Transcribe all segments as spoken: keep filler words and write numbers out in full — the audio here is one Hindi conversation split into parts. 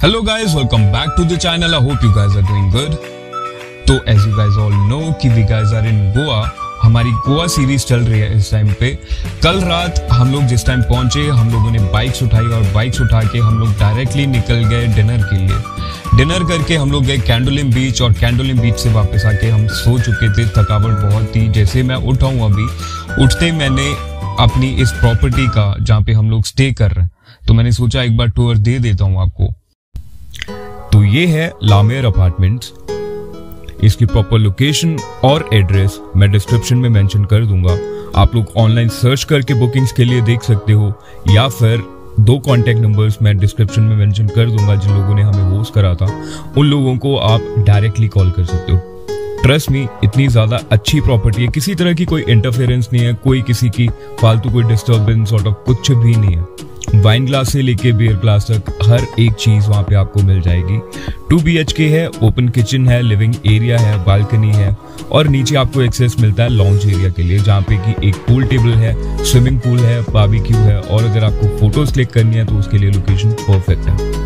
Hello guys, welcome back to the channel. I hope you guys are doing good. तो as you guys all know कि we guys are in Goa. हमारी गोवा सीरीज चल रही है इस टाइम पे। कल रात हम लोग जिस टाइम पहुंचे, हम लोगों ने बाइक्स उठाई और बाइक्स उठा के हम लोग डायरेक्टली निकल गए डिनर के लिए। डिनर करके हम लोग गए कैंडोलिम बीच और कैंडोलिम बीच से वापस आके हम सो चुके थे, थकावट बहुत थी। जैसे मैं उठा हूँ अभी, उठते मैंने अपनी इस प्रॉपर्टी का जहाँ पे हम लोग स्टे कर रहे हैं, तो मैंने सोचा एक बार टूर दे देता हूँ आपको। तो ये है लामेर अपार्टमेंट्स। इसकी प्रॉपर लोकेशन और एड्रेस मैं डिस्क्रिप्शन में मेंशन कर दूंगा। आप लोग ऑनलाइन सर्च करके बुकिंग्स के लिए देख सकते हो, या फिर दो कॉन्टेक्ट नंबर्स मैं डिस्क्रिप्शन में मेंशन कर दूंगा जिन लोगों ने हमें होस्ट करा था, उन लोगों को आप डायरेक्टली कॉल कर सकते हो। ट्रस्ट मी, इतनी ज्यादा अच्छी प्रॉपर्टी है, किसी तरह की कोई इंटरफेरेंस नहीं है, कोई किसी की फालतू कोई डिस्टर्बेंस और कुछ भी नहीं है। वाइन ग्लास से लेके बियर ग्लास तक हर एक चीज वहां पे आपको मिल जाएगी। टू बी एच के है, ओपन किचन है, लिविंग एरिया है, बालकनी है और नीचे आपको एक्सेस मिलता है लॉन्च एरिया के लिए, जहाँ पे कि एक पूल टेबल है, स्विमिंग पूल है, बारबेक्यू है और अगर आपको फोटोज क्लिक करनी है तो उसके लिए लोकेशन परफेक्ट है।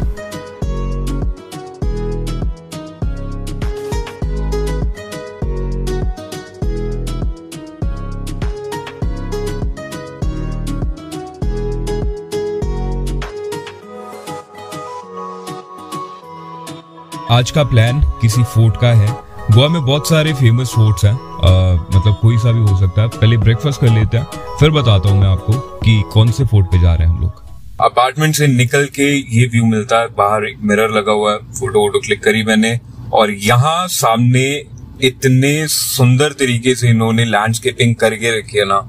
आज का प्लान किसी फोर्ट का है। गोवा में बहुत सारे फेमस फोर्ट्स हैं, आ, मतलब कोई सा भी हो सकता है। पहले ब्रेकफास्ट कर लेते हैं, फिर बताता हूँ मैं आपको कि कौन से फोर्ट पे जा रहे हैं हम लोग। अपार्टमेंट से निकल के ये व्यू मिलता है, बाहर एक मिरर लगा हुआ है, फोटो वोटो क्लिक करी मैंने और यहाँ सामने इतने सुंदर तरीके से इन्होंने लैंडस्केपिंग करके रखी है ना।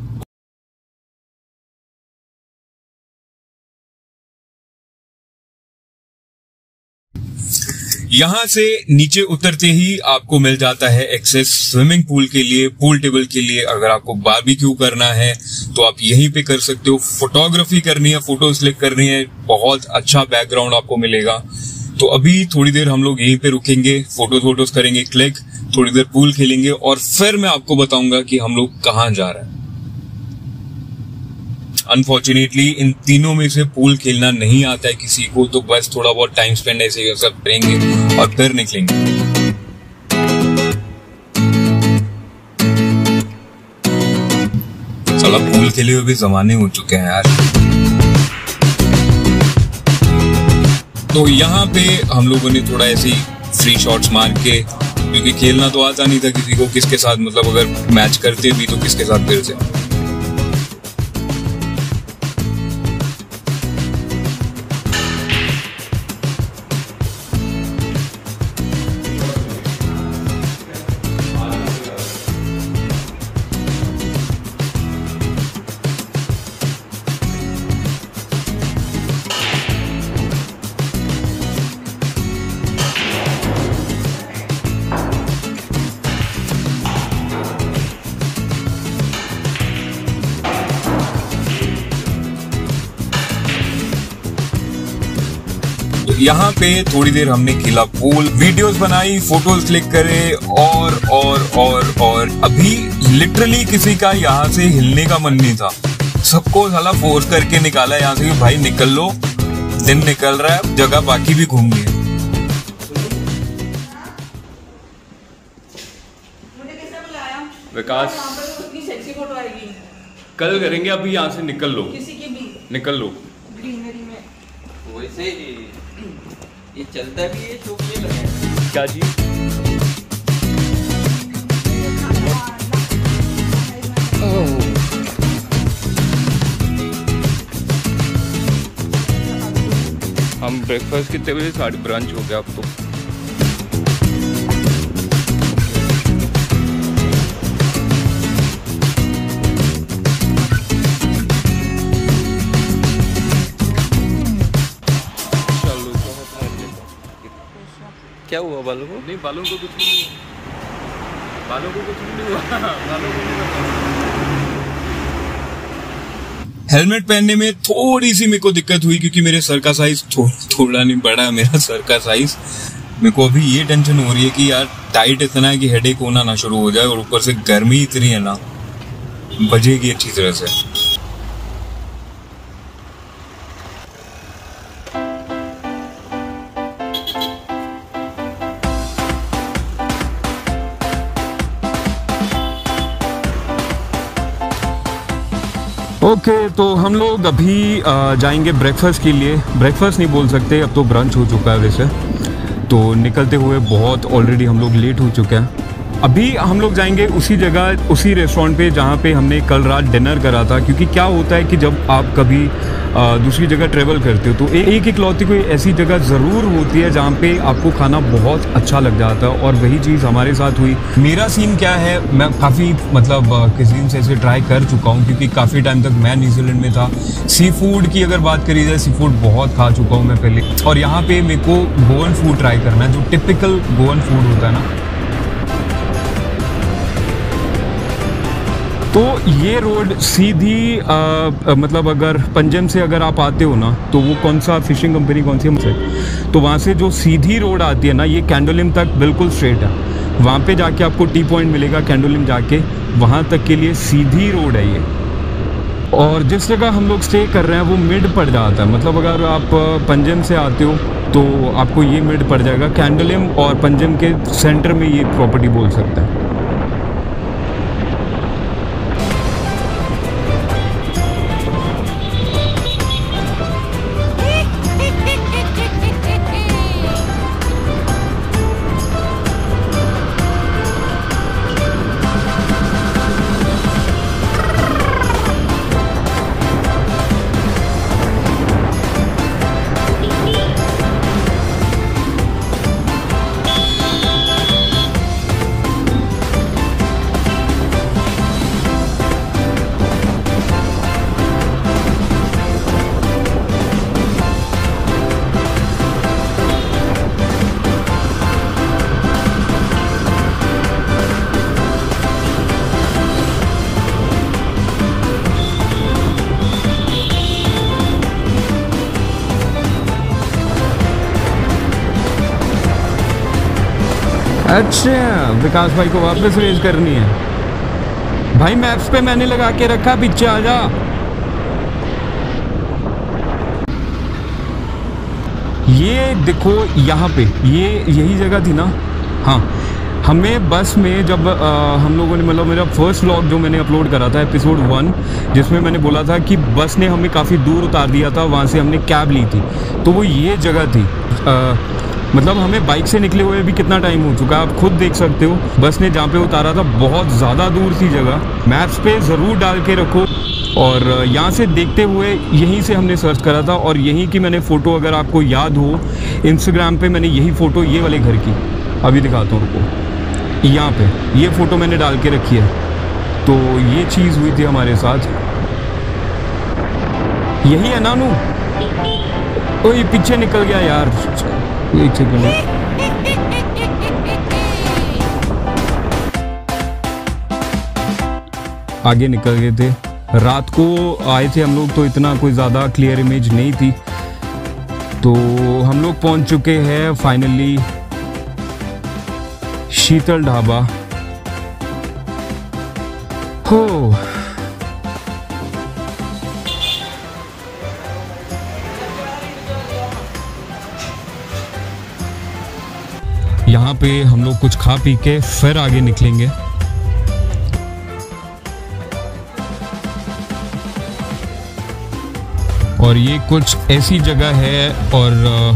यहाँ से नीचे उतरते ही आपको मिल जाता है एक्सेस स्विमिंग पूल के लिए, पूल टेबल के लिए। अगर आपको बारबेक्यू करना है तो आप यहीं पे कर सकते हो। फोटोग्राफी करनी है, फोटोज क्लिक करनी है, बहुत अच्छा बैकग्राउंड आपको मिलेगा। तो अभी थोड़ी देर हम लोग यहीं पे रुकेंगे, फोटोज वोटोज करेंगे क्लिक, थोड़ी देर पूल खेलेंगे और फिर मैं आपको बताऊंगा कि हम लोग कहाँ जा रहे हैं। अनफॉर्चुनेटली इन तीनों में से पूल खेलना नहीं आता है किसी को, तो बस थोड़ा बहुत टाइम स्पेंड ऐसे ही सब करेंगे और फिर निकलेंगे। साला पूल खेले हुए भी जमाने हो चुके हैं यार। तो यहाँ पे हम लोगों ने थोड़ा ऐसे ही फ्री शॉट्स मार के, क्योंकि खेलना तो आता नहीं था किसी को, किसके साथ मतलब अगर मैच करते भी तो किसके साथ फिर से। यहाँ पे थोड़ी देर हमने खेला पूल, वीडियोस बनाई, फोटोज क्लिक करे और और और और अभी लिटरली किसी का यहाँ से हिलने का मन नहीं था। सबको साला फोर्स करके निकाला यहाँ से कि भाई निकल लो, दिन निकल रहा है, जगह बाकी भी घूमनी है। विकास कल करेंगे, अभी यहाँ से निकल लो, किसी की भी निकल लो। ग्रीनरी में वैसे ये चलता भी है, शौक ये लगा क्या जी। हम ब्रेकफास्ट कितने बजे, साढ़े ब्रंच हो गया अब तो। क्या हुआ बालों को? नहीं, बालों को कुछ नहीं, बालों को कुछ नहीं हुआ, बालों को नहीं। हेलमेट पहनने में थोड़ी सी मेरे को दिक्कत हुई क्योंकि मेरे सर का साइज थो, थोड़ा नहीं बड़ा है मेरा सर का साइज। मेरे को अभी ये टेंशन हो रही है कि यार टाइट इतना है कि हेडेक होना ना शुरू हो जाए और ऊपर से गर्मी इतनी है ना, बजेगी अच्छी तरह से। ओके okay, तो हम लोग अभी आ, जाएंगे ब्रेकफास्ट के लिए। ब्रेकफास्ट नहीं बोल सकते, अब तो ब्रंच हो चुका है वैसे। तो निकलते हुए बहुत ऑलरेडी हम लोग लेट हो चुके हैं। अभी हम लोग जाएंगे उसी जगह, उसी रेस्टोरेंट पे जहाँ पे हमने कल रात डिनर करा था। क्योंकि क्या होता है कि जब आप कभी आ, दूसरी जगह ट्रेवल करते हो तो एक एक लौती कोई ऐसी जगह ज़रूर होती है जहाँ पे आपको खाना बहुत अच्छा लग जाता है, और वही चीज़ हमारे साथ हुई। मेरा सीन क्या है, मैं काफ़ी मतलब किसी से ऐसे ट्राई कर चुका हूँ, क्योंकि काफ़ी टाइम तक मैं न्यूजीलैंड में था। सी फूड की अगर बात करी जाए, सी फूड बहुत खा चुका हूँ मैं पहले, और यहाँ पे मेरे को गोवन फूड ट्राई करना है, जो टिपिकल गोवन फूड होता है ना। तो ये रोड सीधी आ, मतलब अगर पंजम से अगर आप आते हो ना, तो वो कौन सा फिशिंग कंपनी कौन सी है मुझसे, तो वहाँ से जो सीधी रोड आती है ना, ये कैंडोलिम तक बिल्कुल स्ट्रेट है। वहाँ पे जाके आपको टी पॉइंट मिलेगा, कैंडोलिम जाके वहाँ तक के लिए सीधी रोड है ये। और जिस जगह हम लोग स्टे कर रहे हैं वो मिड पड़ जाता है, मतलब अगर आप पंजम से आते हो तो आपको ये मिड पड़ जाएगा। कैंडोलिम और पंजम के सेंटर में ये प्रॉपर्टी बोल सकते हैं। अच्छा, विकास भाई को वापस रेज करनी है। भाई मैप्स पे मैंने लगा के रखा, पीछे आ जा। ये देखो यहाँ पे, ये यही जगह थी ना। हाँ, हमें बस में जब आ, हम लोगों ने, मतलब मेरा फर्स्ट व्लॉग जो मैंने अपलोड करा था एपिसोड वन, जिसमें मैंने बोला था कि बस ने हमें काफ़ी दूर उतार दिया था, वहाँ से हमने कैब ली थी, तो वो ये जगह थी। आ, मतलब हमें बाइक से निकले हुए भी कितना टाइम हो चुका है, आप खुद देख सकते हो। बस ने जहाँ पे उतारा था बहुत ज़्यादा दूर थी जगह। मैप्स पे ज़रूर डाल के रखो। और यहाँ से देखते हुए यहीं से हमने सर्च करा था, और यहीं की मैंने फ़ोटो, अगर आपको याद हो, इंस्टाग्राम पे मैंने यही फ़ोटो, ये वाले घर की, अभी दिखाता हूँ रुको, यहाँ पे ये फ़ोटो मैंने डाल के रखी है। तो ये चीज़ हुई थी हमारे साथ। यही है ना नू? ओ ये पीछे निकल गया यार, एक सेकंड। आगे निकल गए थे। रात को आए थे हम लोग, तो इतना कोई ज़्यादा क्लियर इमेज नहीं थी। तो हम लोग पहुंच चुके हैं फाइनली शीतल ढाबा। हो यहाँ पे हम लोग कुछ खा पी के फिर आगे निकलेंगे। और ये कुछ ऐसी जगह है, और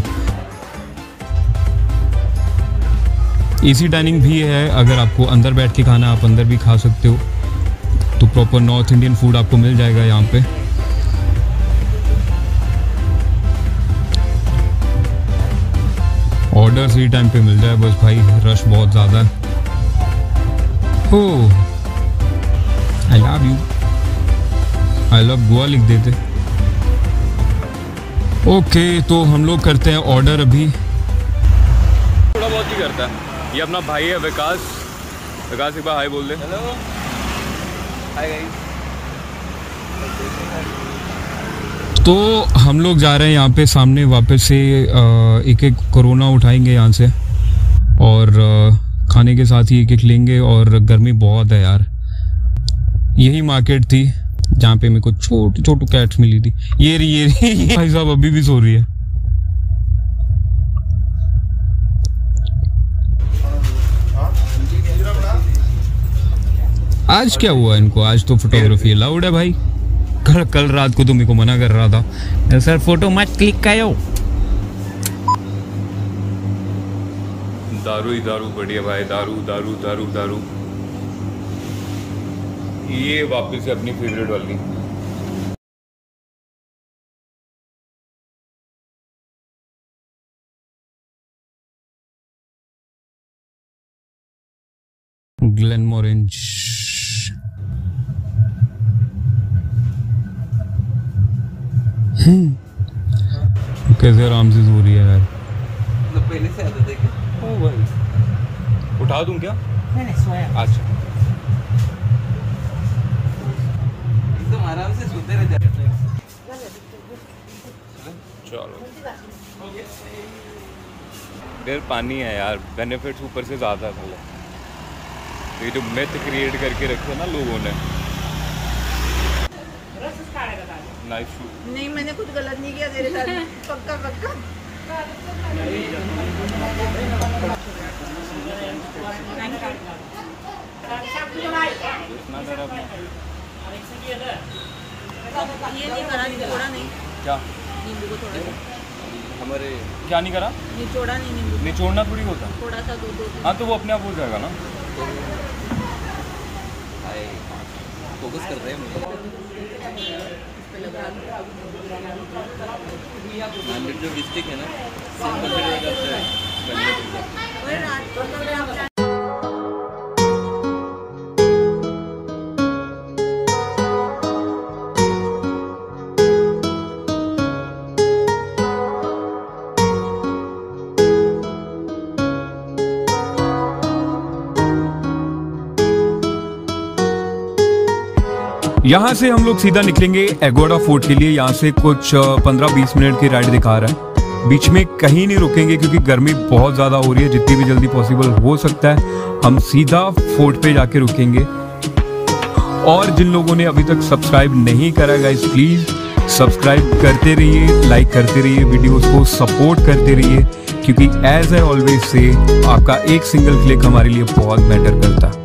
एसी डाइनिंग भी है। अगर आपको अंदर बैठ के खाना, आप अंदर भी खा सकते हो। तो प्रॉपर नॉर्थ इंडियन फूड आपको मिल जाएगा यहाँ पे। ऑर्डर सही टाइम पे मिल जाए बस भाई, रश बहुत ज़्यादा है। Oh, I love you, I love Goa लिख देते। ओके, तो हम लोग करते हैं ऑर्डर अभी। थोड़ा बहुत ही करता है। ये अपना भाई है विकास। विकास एक बार हाय बोल दे। Hello, hi guys. तो हम लोग जा रहे हैं यहाँ पे सामने वापस से एक एक कोरोना उठाएंगे यहाँ से, और खाने के साथ ही एक एक लेंगे। और गर्मी बहुत है यार। यही मार्केट थी जहाँ पे मेरे को छोटी छोटी कैट्स मिली थी। ये रही ये रही ये भाई साहब अभी भी सो रही है। आज क्या हुआ इनको? आज तो फोटोग्राफी अलाउड है भाई। कल कल रात को तो मेरे को मना कर रहा था सर फोटो मत क्लिक करो। दारू ही दारू बढ़िया भाई, दारू दारू दारू दारू। ये वापस से अपनी फेवरेट वाली ग्लेनमोरेंज। कैसे आराम से सो रही है यार। मतलब पहले से आदत है क्या? ओ भाई उठा दूं क्या? मैंने सोया। अच्छा एकदम आराम से सोते रह जाते हैं। चलो यार पानी है यार, बेनिफिट्स ऊपर से ज़्यादा है। ये जो मिथ क्रिएट करके रखे ना लोगों ने। Nice shoot. नहीं मैंने कुछ गलत नहीं किया तेरे साथ, पक्का पक्का। ये नहीं करा, निचोड़ा नहीं। क्या? नींबू को थोड़ा हमारे क्या नहीं करा? निचोड़ा नहीं नींबू। निचोड़ना थोड़ी होता। थोड़ा सा दो दो। हाँ तो वो अपने आप हो जाएगा ना। फोकस कर रहे हैं मुझे। हंड्रेड जो डिस्ट्रिक्ट है ना सेम कंसिडर करते हैं। यहाँ से हम लोग सीधा निकलेंगे एगोडा फोर्ट के लिए। यहाँ से कुछ पंद्रह बीस मिनट की राइड दिखा रहा है। बीच में कहीं नहीं रुकेंगे क्योंकि गर्मी बहुत ज़्यादा हो रही है। जितनी भी जल्दी पॉसिबल हो सकता है हम सीधा फोर्ट पे जाके रुकेंगे। और जिन लोगों ने अभी तक सब्सक्राइब नहीं करा गाइस, प्लीज़ सब्सक्राइब करते रहिए, लाइक करते रहिए, वीडियोज़ को सपोर्ट करते रहिए क्योंकि एज आई ऑलवेज से आपका एक सिंगल क्लिक हमारे लिए बहुत मैटर करता है।